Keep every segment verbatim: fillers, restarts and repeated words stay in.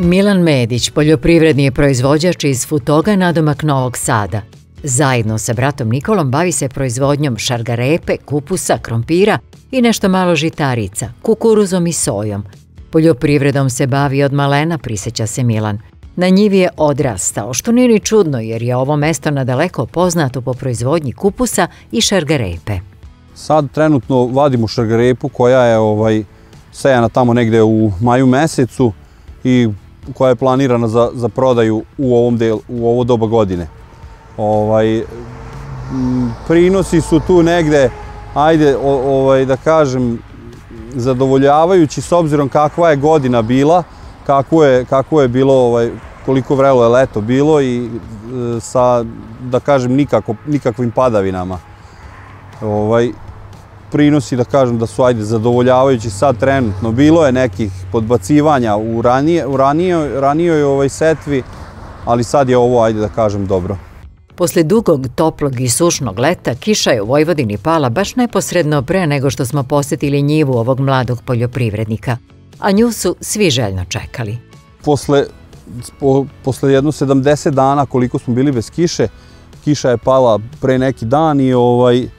Milan Medić, poljoprivredni je proizvođač iz Futoga nadomak Novog Sada. Zajedno sa bratom Nikolom bavi se proizvodnjom šargarepe, kupusa, krompira i nešto malo žitarica, kukuruzom i sojom. Poljoprivredom se bavi od malena, prisjeća se Milan. Na njivi je odrastao, što nije ni čudno jer je ovo mesto nadaleko poznato po proizvodnji kupusa i šargarepe. Sad trenutno vadimo šargarepu koja je ovaj, sejana tamo negde u maju mesecu i koja je planirana za, za prodaju u, ovom del, u ovo doba godine. Ovaj, m, prinosi su tu negde, ajde o, ovaj, da kažem, zadovoljavajući s obzirom kakva je godina bila, kako je, kako je bilo, ovaj, koliko vrelo je leto bilo i e, sa, da kažem, nikako, nikakvim padavinama. Ovaj, prinosi, da kažem, da su ajde zadovoljavajući sad trenutno. Bilo je nekih podbacivanja u ranije, u ranijoj, ranijoj ovaj, setvi, ali sad je ovo, ajde da kažem, dobro. Posle dugog, toplog i sušnog leta, kiša je u Vojvodini pala baš neposredno pre nego što smo posjetili njivu ovog mladog poljoprivrednika, a nju su svi željno čekali. Posle, po, posle jedno sedamdeset dana koliko smo bili bez kiše, kiša je pala pre neki dan i ovaj, e,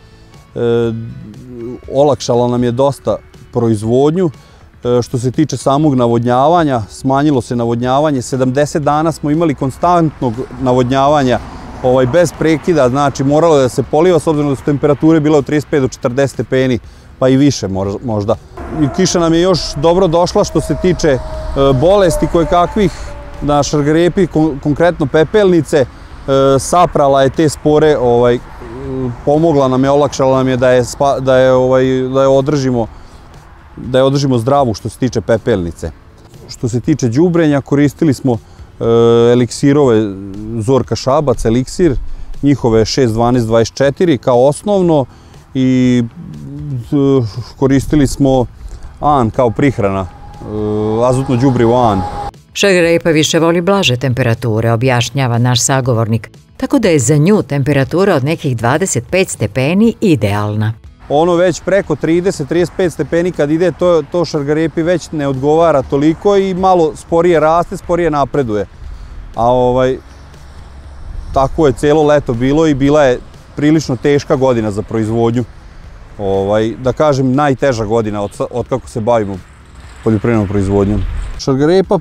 olakšala nam je dosta proizvodnju. E, što se tiče samog navodnjavanja, smanjilo se navodnjavanje. sedamdeset dana smo imali konstantnog navodnjavanja ovaj, bez prekida, znači moralo je da se poliva s obzirom da su temperature bile od trideset pet do četrdeset stepeni, pa i više možda. I kiša nam je još dobro došla što se tiče e, bolesti koje kakvih na šargarepi, kon, konkretno pepelnice, e, saprala je te spore, ovaj, pomogla nam je, olakšala nam je da je, spa, da je, ovaj, da je održimo da je održimo zdravu što se tiče pepelnice. Što se tiče đubrenja, koristili smo e, eliksirove Zorka Šabac, eliksir, njihove šest dvanaest dvadeset četiri kao osnovno i e, koristili smo an kao prihrana, e, azotno đubrivo an. Šargarepa više voli blaže temperature, objašnjava naš sagovornik, tako da je za nju temperatura od nekih dvadeset pet stepeni idealna. Ono već preko trideset do trideset pet stepeni kad ide, to, to šargarepi već ne odgovara toliko i malo sporije raste, sporije napreduje. A ovaj, tako je celo leto bilo i bila je prilično teška godina za proizvodnju. Ovaj, da kažem, najteža godina od, od kako se bavimo poljoprivrednom proizvodnjom. Šargarepa,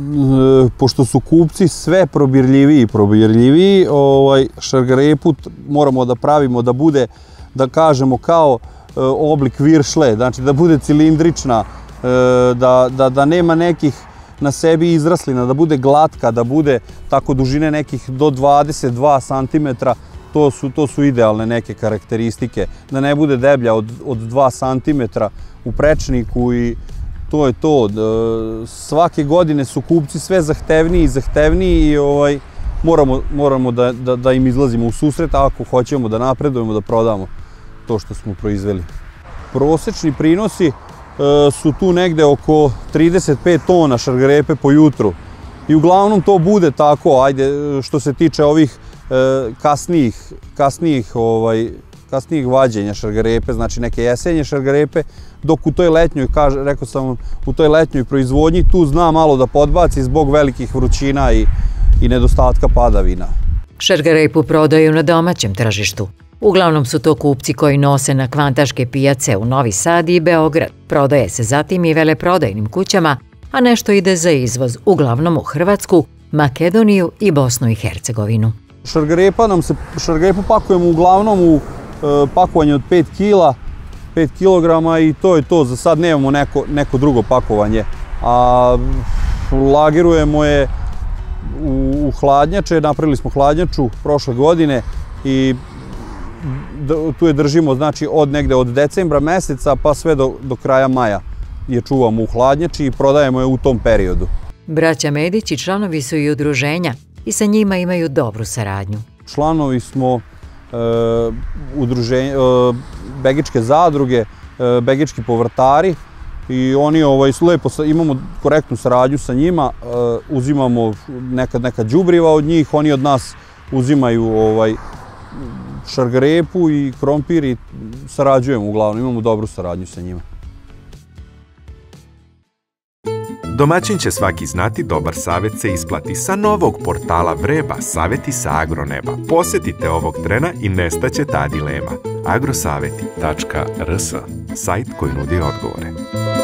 pošto su kupci sve probirljiviji i probirljiviji, ovaj, šargarepu moramo da pravimo da bude, da kažemo, kao e, oblik viršle, znači da bude cilindrična, e, da, da, da nema nekih na sebi izraslina, da bude glatka, da bude tako dužine nekih do dvadeset dva centimetra, to su, to su idealne neke karakteristike, da ne bude deblja od, od dva centimetra u prečniku i to je to. Svake godine su kupci sve zahtevniji i zahtevniji i ovaj, moramo, moramo da, da, da im izlazimo u susret ako hoćemo da napredujemo, da prodamo to što smo proizveli. Prosečni prinosi e, su tu negde oko trideset pet tona šargarepe po jutru. I uglavnom to bude tako, ajde, što se tiče ovih e, kasnijih, kasnijih, ovaj, kasnijih vađenja šargarepe, znači neke jesenje šargarepe, dok u toj letnjoj, kaže, rekao sam, u toj letnjoj proizvodnji tu zna malo da podbaci zbog velikih vrućina i, i nedostatka padavina. Šargarepu prodaju na domaćem tržištu. Uglavnom su to kupci koji nose na kvantaške pijace u Novi Sad i Beograd. Prodaje se zatim i veleprodajnim kućama, a nešto ide za izvoz, uglavnom u Hrvatsku, Makedoniju i Bosnu i Hercegovinu. Šargarepa nam se, šargarepu pakujemo uglavnom u e, pakovanje od pet kila, pet kilograma i to je to. Za sad nemamo neko, neko drugo pakovanje. A lagerujemo je u, u hladnjače, napravili smo hladnjaču prošle godine i tu je držimo, znači, od negde od decembra meseca pa sve do, do kraja maja je čuvamo u hladnjači i prodajemo je u tom periodu. Braća Medić i članovi su i udruženja i sa njima imaju dobru saradnju. Članovi smo e, udruženja, e, Begičke zadruge, e, Begički povrtari i oni ovaj, lepo, imamo korektnu saradnju sa njima, e, uzimamo nekad neka đubriva od njih, oni od nas uzimaju ovaj, šargarepu i krompir i sarađujemo uglavnom, imamo dobru saradnju sa njima. Domaćin će svaki znati, dobar savjet se isplati. Sa novog portala Vreba, savjeti sa agroneba. Posjetite ovog trena i nestaće ta dilema. agrosaveti tačka r s, sajt koji nudi odgovore.